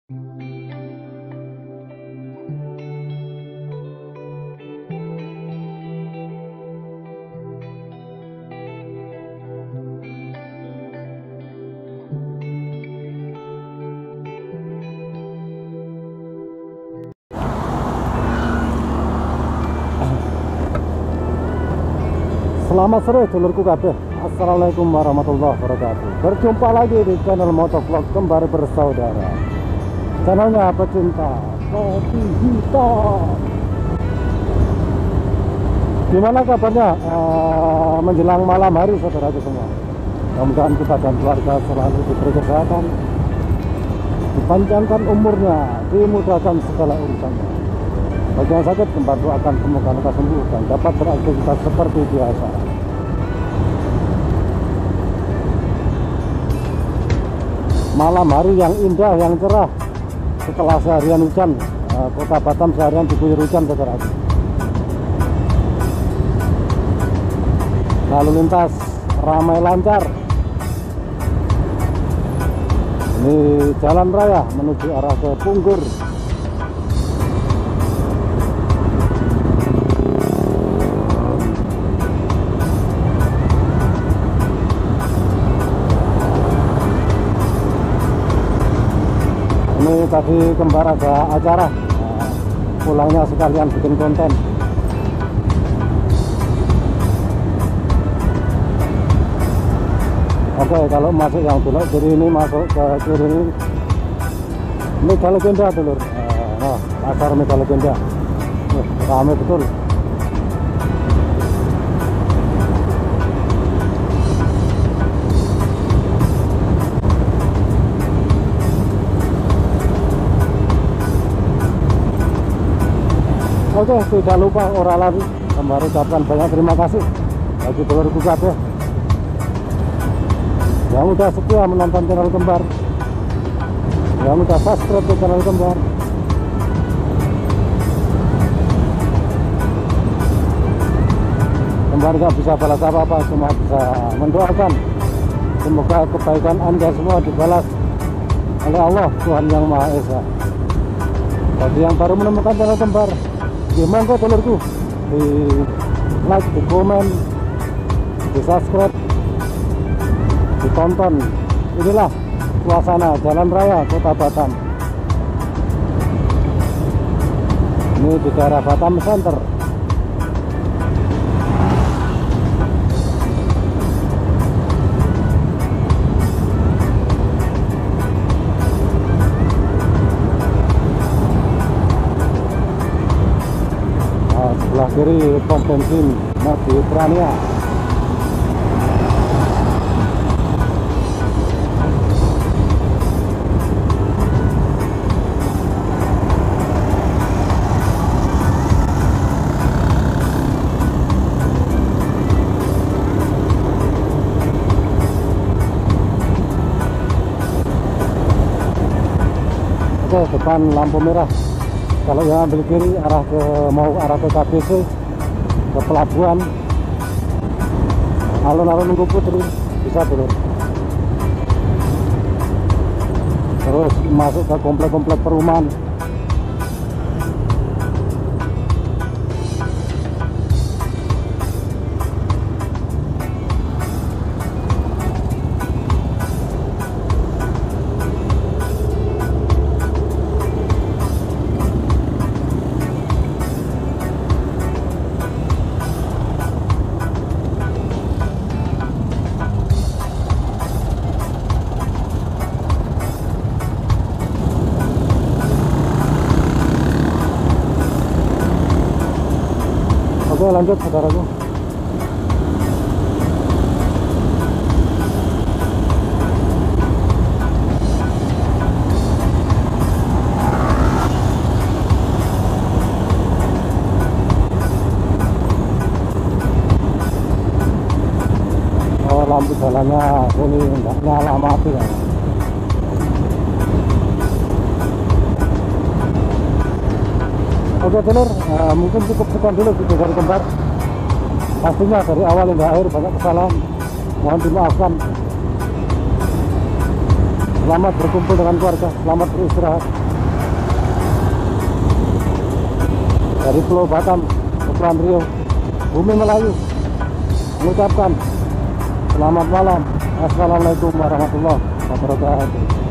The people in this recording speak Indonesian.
Selamat sore dulurku kabeh. Assalamualaikum warahmatullahi wabarakatuh. Berjumpa lagi di channel Motovlog Kembar Bersaudara, channelnya pecinta kopi hitam. Gimana kabarnya menjelang malam hari saudaraku semua? Mudah-mudahan kita dan keluarga selalu diberi kesehatan, dipanjangkan umurnya, dimudahkan segala urusannya. Bagi yang sakit, Kembar doakan semoga mereka sembuh dan dapat beraktivitas seperti biasa. Malam hari yang indah, yang cerah setelah seharian hujan. Kota Batam seharian diguyur hujan saudara. Lalu lintas ramai lancar. Ini jalan raya menuju arah ke Punggur. Ini tadi Kembar ada acara, pulangnya sekalian bikin konten. Oke, kalau masuk yang belok kiri ini, masuk ke kiri ini Mega Legenda dulur. Pasar Mega Legenda. Ramai betul. Oke, tidak lupa ora lari Kembar ucapkan banyak terima kasih bagi dulurku kabeh yang udah setia menonton channel Kembar, yang udah subscribe ke channel Kembar. Kembar gak bisa balas apa-apa, cuma bisa mendoakan semoga kebaikan Anda semua dibalas oleh Allah Tuhan Yang Maha Esa. Bagi yang baru menemukan channel Kembar, gimana kok telurku, di like, di komen, di subscribe, ditonton. Inilah suasana jalan raya Kota Batam. Ini di daerah Batam Center. Sebelah kiri pom bensin Mediterania. Oke, depan lampu merah. Kalau yang ambil kiri mau arah ke KBC, ke pelabuhan, alun-alun Nunggu Putri bisa dulu. Terus masuk ke komplek-komplek perumahan. Oke, lanjut saudaraku. Oh, lampu jalannya ini enggak nyala, mati ya. Oke dulur, mungkin cukup sekian dulu video dari Kembar. Pastinya dari awal hingga akhir banyak kesalahan, mohon dimaafkan. Selamat berkumpul dengan keluarga, selamat beristirahat. Dari Pulau Batam, Kepulauan Riau, Bumi Melayu, mengucapkan selamat malam. Assalamualaikum warahmatullahi wabarakatuh.